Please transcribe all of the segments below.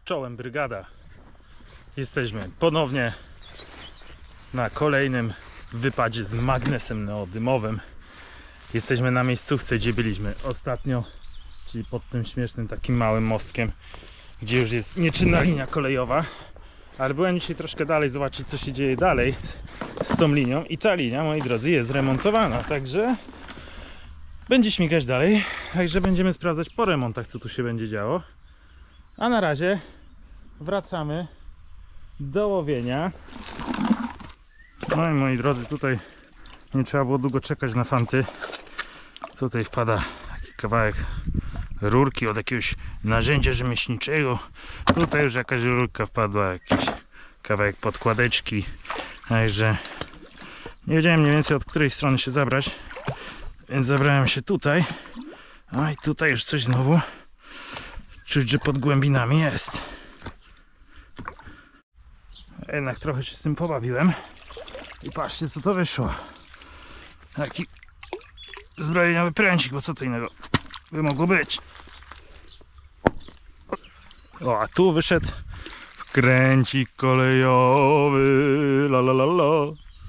Czołem brygada. Jesteśmy ponownie na kolejnym wypadzie z magnesem neodymowym. Jesteśmy na miejscówce, gdzie byliśmy ostatnio, czyli pod tym śmiesznym takim małym mostkiem, gdzie już jest nieczynna linia kolejowa. Ale byłem dzisiaj troszkę dalej zobaczyć, co się dzieje dalej z tą linią. I ta linia, moi drodzy, jest remontowana, także będzie śmigać dalej. Także będziemy sprawdzać po remontach, co tu się będzie działo. A na razie wracamy do łowienia. No i moi drodzy, tutaj nie trzeba było długo czekać na fanty. Tutaj wpada taki kawałek rurki od jakiegoś narzędzia rzemieślniczego. Tutaj już jakaś rurka wpadła, jakiś kawałek podkładeczki. Także nie wiedziałem mniej więcej, od której strony się zabrać, więc zabrałem się tutaj. No i tutaj już coś znowu czuć, że pod głębinami jest. Jednak trochę się z tym pobawiłem. I patrzcie, co to wyszło. Taki zbrojeniowy pręcik, bo co to innego by mogło być. O, a tu wyszedł wkręcik kolejowy. La la la la.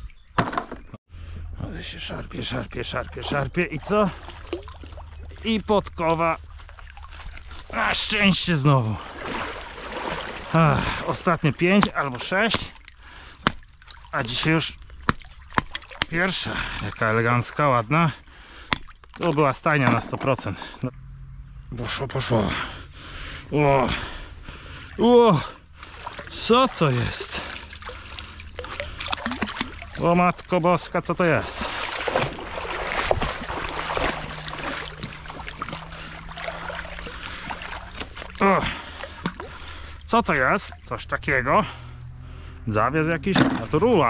Ale się szarpie. I co? I podkowa. Na szczęście znowu. Ostatnie 5 albo 6. A dzisiaj już pierwsza. Jaka elegancka, ładna. To była stajnia na 100%. No. Poszło. O, co to jest? O matko boska, co to jest? O, co to jest? Coś takiego. Zawias jakiś, a to rula.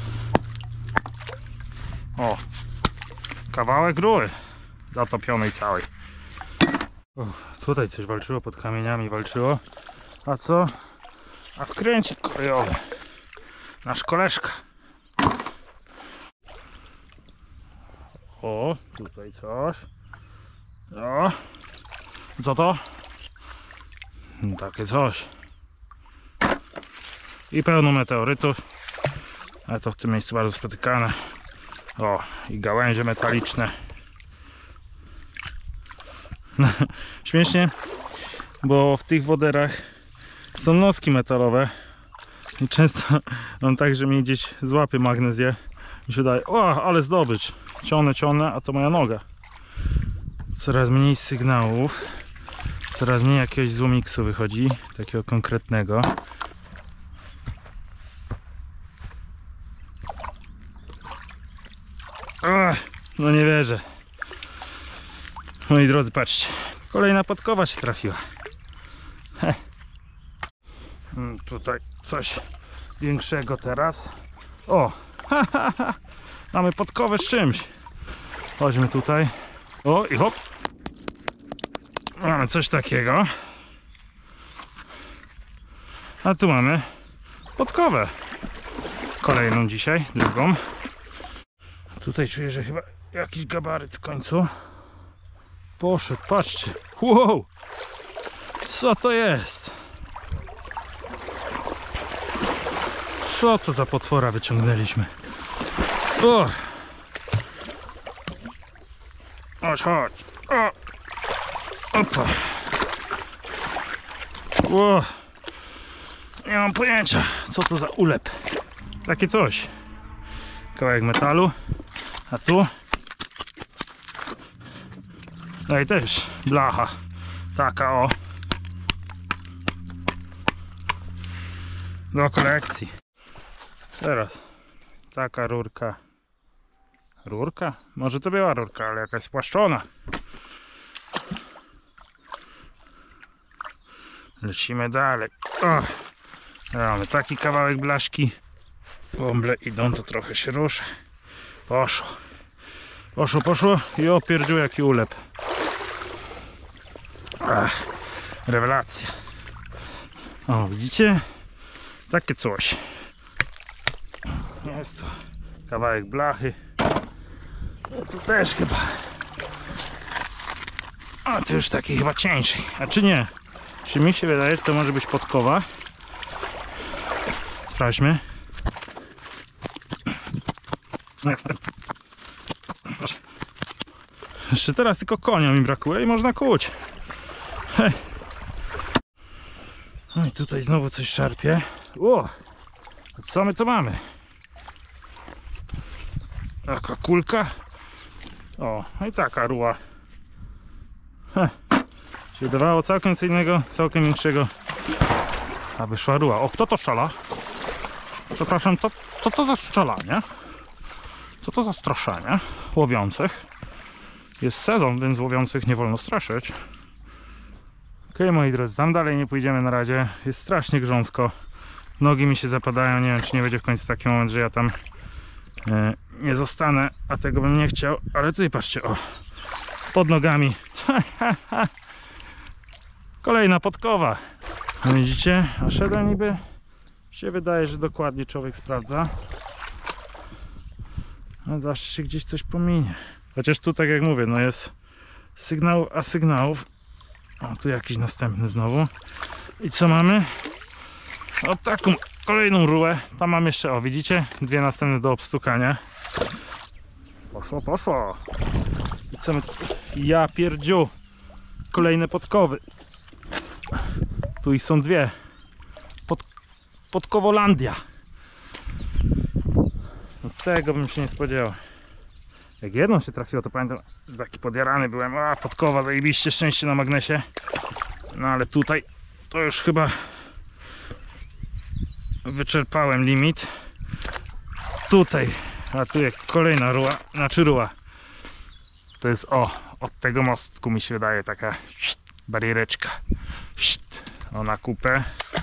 O, kawałek rury zatopionej całej. O, tutaj coś walczyło, pod kamieniami walczyło. A co? A wkręcik kolejowy. Nasz koleżka. O, tutaj coś. O, co to? Takie coś. I pełno meteorytów. Ale to w tym miejscu bardzo spotykane. O, i gałęzie metaliczne. Śmiesznie, bo w tych woderach są noski metalowe. I często mam tak, że mnie gdzieś złapie magnezję i się daje, o, ale zdobycz. Ciągnę, a to moja noga. Coraz mniej sygnałów. Coraz mniej jakiegoś złomiksu wychodzi, takiego konkretnego. No nie wierzę. Moi drodzy, patrzcie. Kolejna podkowa się trafiła. Tutaj coś większego teraz. O! Mamy podkowę z czymś. Chodźmy tutaj. O i hop. Mamy coś takiego. A tu mamy podkowę. Kolejną dzisiaj, drugą. Tutaj czuję, że chyba jakiś gabaryt w końcu poszedł. Patrzcie. Wow! Co to jest? Co to za potwora wyciągnęliśmy? O! Chodź. O! Opa! Wow! Nie mam pojęcia, co to za ulep. Takie coś. Kawałek metalu. A tu? No i też blacha. Taka o. Do kolekcji. Teraz taka rurka. Rurka? Może to była rurka, ale jakaś spłaszczona. Lecimy dalej. O! Mamy taki kawałek blaszki. Bąble idą, to trochę się ruszę. Poszło i opierdził jaki ulep. Rewelacja. O, widzicie? Takie coś. Jest to kawałek blachy. No tu też chyba. A to już taki chyba cieńszy. A czy nie? Czy mi się wydaje, że to może być podkowa? Sprawdźmy. Jeszcze teraz tylko konia mi brakuje i można kuć. Hej. No i tutaj znowu coś szarpie. O! Co my to mamy? Taka kulka. O, no i taka ruła. Się wydawało całkiem co innego, całkiem większego. A wyszła ruła. O, kto to strzela? Przepraszam, co to za strzelanie? Co to za straszanie łowiących? Jest sezon, więc łowiących nie wolno straszyć. Okej, moi drodzy, tam dalej nie pójdziemy na razie. Jest strasznie grząsko. Nogi mi się zapadają. Nie wiem, czy nie będzie w końcu taki moment, że ja tam nie zostanę, a tego bym nie chciał. Ale tutaj patrzcie, o, pod nogami. Kolejna podkowa. No widzicie, a szedłem niby się wydaje, że dokładnie człowiek sprawdza. A zawsze się gdzieś coś pominie. Chociaż tu, tak jak mówię, no jest sygnał, a sygnałów. O, tu jakiś następny znowu. I co mamy? O, taką kolejną rurę. Tam mam jeszcze, o widzicie? Dwie następne do obstukania. Poszło, poszło. I co my... Ja pierdziu. Kolejne podkowy. Tu ich są dwie. Podkowolandia. No, tego bym się nie spodziewał. Jak jedną się trafiło, to pamiętam, że taki podjarany byłem. A, podkowa, zajebiście, szczęście na magnesie. No ale tutaj to już chyba wyczerpałem limit. Tutaj, a tu jak kolejna ruła, znaczy ruła. To jest, o, od tego mostku mi się wydaje taka bariereczka. O, na kupę.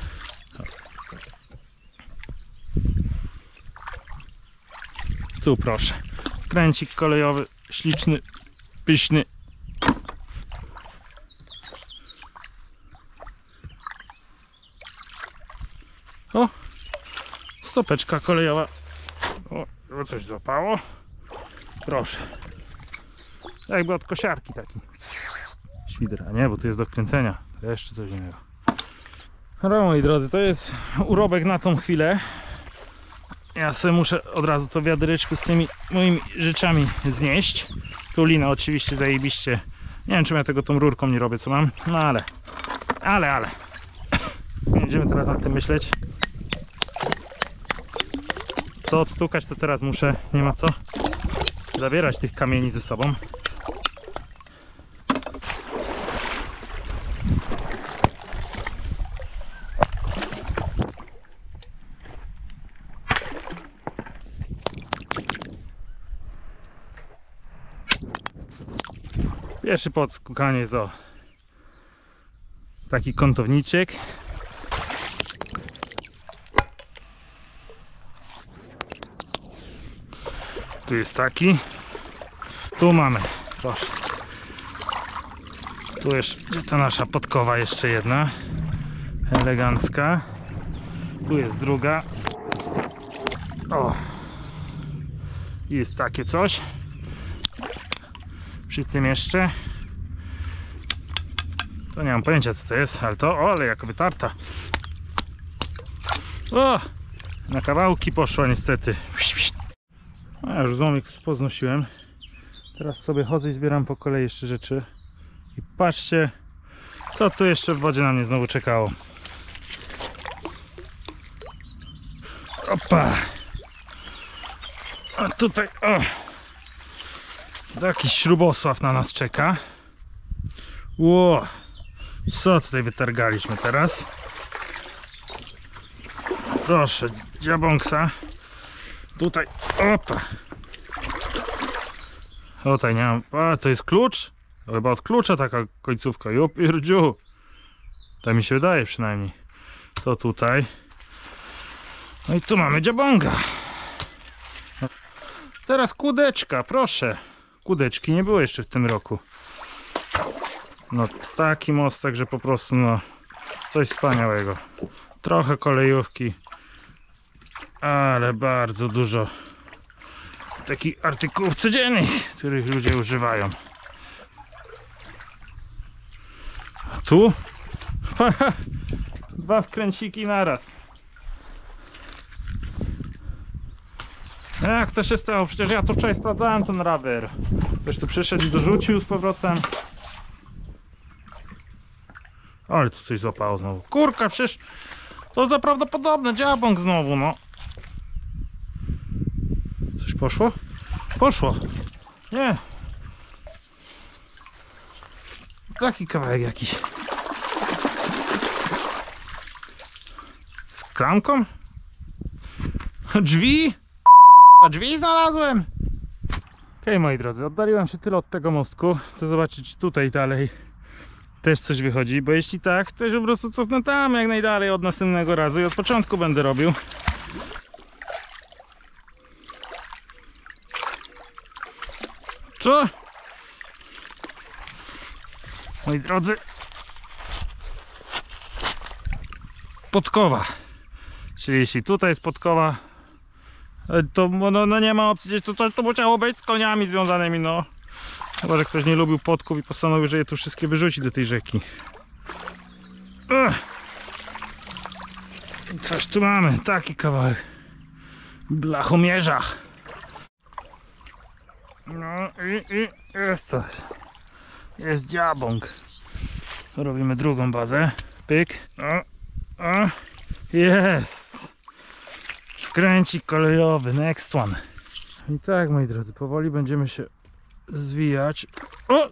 Tu proszę. Kręcik kolejowy, śliczny, pyszny. O! Stopeczka kolejowa. O, coś złapało. Proszę. Jakby od kosiarki taki. Świder, a nie, bo tu jest do kręcenia. To jeszcze coś innego. No, moi drodzy, to jest urobek na tą chwilę. Ja sobie muszę od razu to wiadereczko z tymi moimi rzeczami znieść. Tu lina oczywiście zajebiście. Nie wiem, czym ja tego tą rurką nie robię, co mam. No ale. Będziemy teraz nad tym myśleć. Co obstukać, to teraz muszę. Nie ma co zabierać tych kamieni ze sobą. Pierwszy podskukanie jest o taki kątowniczek. Tu jest taki. Tu mamy, proszę. Tu jeszcze ta nasza podkowa jeszcze jedna. Elegancka. Tu jest druga. O. Jest takie coś. Przy tym jeszcze. To nie mam pojęcia, co to jest, ale to, o, ale jak wytarta. O! Na kawałki poszła niestety. A ja już złomik poznosiłem. Teraz sobie chodzę i zbieram po kolei jeszcze rzeczy. I patrzcie, co tu jeszcze w wodzie na mnie znowu czekało. Opa! A tutaj, o! Jakiś śrubosław na nas czeka. Ło! Co tutaj wytargaliśmy teraz? Proszę, dziabąksa. Tutaj, opa! Tutaj nie mam. A, to jest klucz? To chyba od klucza taka końcówka. Jopierdziu! Tak mi się wydaje przynajmniej. To tutaj. No i tu mamy dziabąga. Teraz kłódeczka, proszę. Kłódeczki nie było jeszcze w tym roku. No taki mostek, że po prostu no coś wspaniałego. Trochę kolejówki, ale bardzo dużo takich artykułów codziennych, których ludzie używają. A tu Dwa wkręciki naraz. Jak to się stało? Przecież ja tu wczoraj sprawdzałem ten rower. Ktoś tu przyszedł i dorzucił z powrotem. Ale tu coś złapało znowu. Kurka, przecież to jest prawdopodobne. Dziabąk znowu, no. Coś poszło? Poszło. Nie. Taki kawałek jakiś. Z klamką? Drzwi? Drzwi znalazłem! Okej, moi drodzy, oddaliłem się tyle od tego mostku. Chcę zobaczyć, czy tutaj dalej też coś wychodzi, bo jeśli tak, to już po prostu cofnę tam jak najdalej od następnego razu i od początku będę robił. Co? Moi drodzy, podkowa. Czyli jeśli tutaj jest podkowa, to no nie ma opcji, to musiało być z koniami związanymi, no. Chyba że ktoś nie lubił podków i postanowił, że je tu wszystkie wyrzuci do tej rzeki. Coś tu mamy, taki kawałek blachomierza. No i jest coś. Jest dziabąk. Robimy drugą bazę. Pyk. O. Jest. Kręcik kolejowy. Next one. I tak, moi drodzy, powoli będziemy się zwijać. O!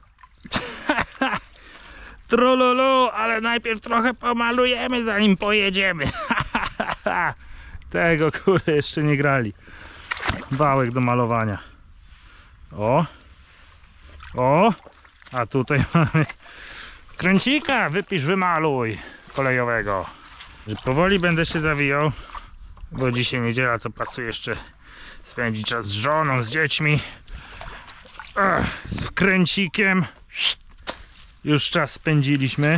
Trololo, ale najpierw trochę pomalujemy, zanim pojedziemy. Tego kurde jeszcze nie grali. Wałek do malowania. O! A tutaj mamy kręcika, wypisz, wymaluj kolejowego. Powoli będę się zawijał, bo dzisiaj niedziela, to pasuje jeszcze spędzić czas z żoną, z dziećmi. Z wkręcikiem. Już czas spędziliśmy.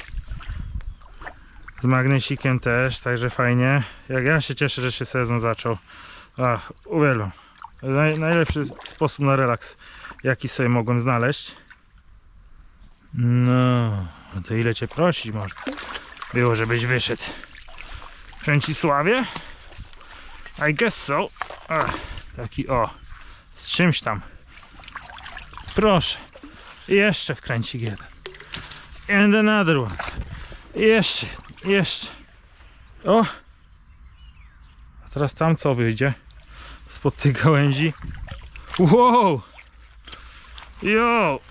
Z magnesikiem też, także fajnie. Jak ja się cieszę, że się sezon zaczął. Uwielbiam. Najlepszy sposób na relaks, jaki sobie mogłem znaleźć. No, to ile cię prosić można było, żebyś wyszedł. Kręcisławie? I guess so. Taki z czymś tam. Proszę. I jeszcze wkręcik jeden. And another one. Jeszcze. O! A teraz tam co wyjdzie? Spod tych gałęzi. Wow! Yo!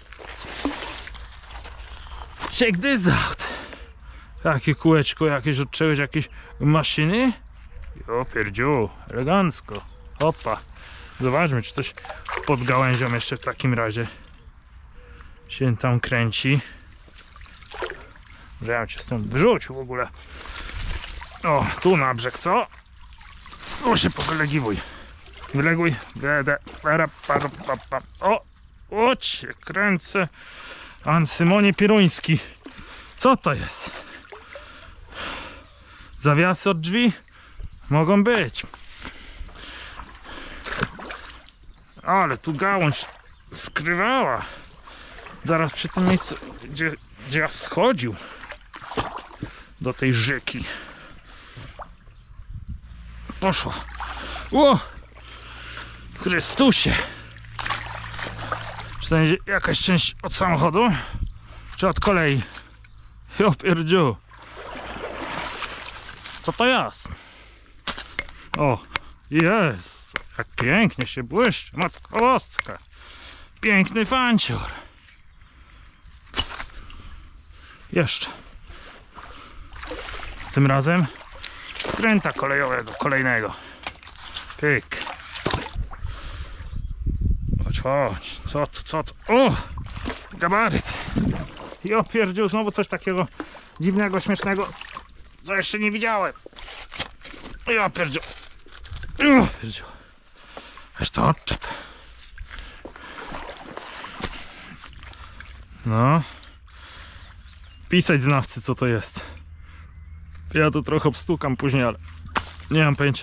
Check this out! Takie kółeczko jakieś od czegoś, jakieś maszyny? Jo, pierdziu, elegancko. Hopa. Zobaczmy, czy coś pod gałęzią jeszcze w takim razie się tam kręci. Że ja cię stąd wyrzucił w ogóle. O, tu na brzeg, co? O, się powylegiwuj. Wyleguj. O, cię kręcę. Ansymonie Pieruński. Co to jest? Zawiasy od drzwi? Mogą być. Ale tu gałąź skrywała. Zaraz przy tym miejscu, gdzie ja schodził do tej rzeki. Poszło. O! Chrystusie! Czy to będzie jakaś część od samochodu? Czy od kolei? Jo pierdziu. Co to jest? O! Jest! Jak pięknie się błyszczy. Matko boska. Piękny fancior. Jeszcze. Tym razem kręta kolejowego, kolejnego. Pyk. Chodź. Co to? O! Gabaryt. I opierdził znowu coś takiego dziwnego, śmiesznego, co jeszcze nie widziałem. I opierdził. Weź to odczep. No. Pisać znawcy, co to jest. Ja to trochę obstukam później, ale nie mam pojęcia.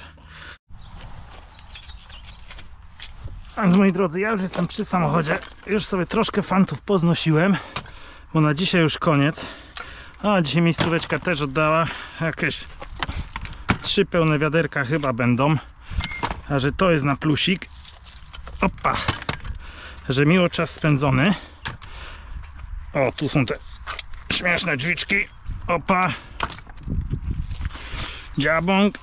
A moi drodzy, ja już jestem przy samochodzie. Już sobie troszkę fantów poznosiłem, bo na dzisiaj już koniec. A dzisiaj miejscóweczka też oddała. Jakieś 3 pełne wiaderka chyba będą. A że to jest na plusik. Opa! Że miło czas spędzony. O, tu są te śmieszne drzwiczki. Opa! Dziabąk.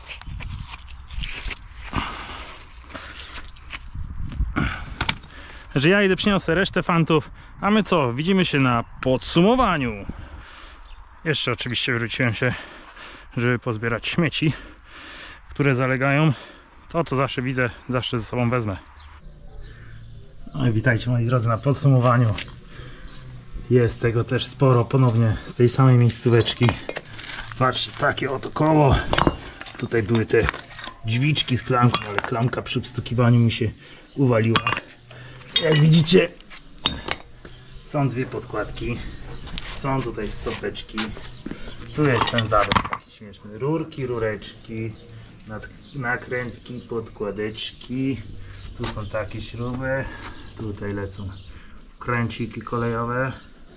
Że ja idę przyniosę resztę fantów. A my co? Widzimy się na podsumowaniu. Jeszcze oczywiście wróciłem się, żeby pozbierać śmieci, które zalegają. To co zawsze widzę, zawsze ze sobą wezmę. No i witajcie moi drodzy na podsumowaniu. Jest tego też sporo ponownie z tej samej miejscóweczki. Patrzcie, takie oto koło. Tutaj były te drzwiczki z klamką, ale klamka przy obstukiwaniu mi się uwaliła. Jak widzicie, są 2 podkładki. Są tutaj stopeczki. Tu jest ten zamek taki śmieszny. Rurki, rureczki, nakrętki, podkładeczki. Tu są takie śruby. Tutaj lecą kręciki kolejowe.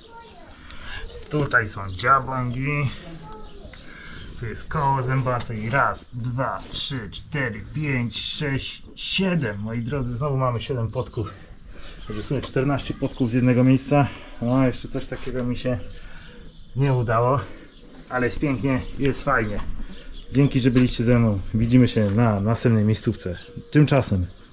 Tutaj są dziabągi. Tu jest koło zębate i 1, 2, 3, 4, 5, 6, 7. Moi drodzy, znowu mamy 7 podków. Także w sumie 14 podków z jednego miejsca. No, jeszcze coś takiego mi się nie udało. Ale jest pięknie, jest fajnie. Dzięki, że byliście ze mną. Widzimy się na następnej miejscówce. Tymczasem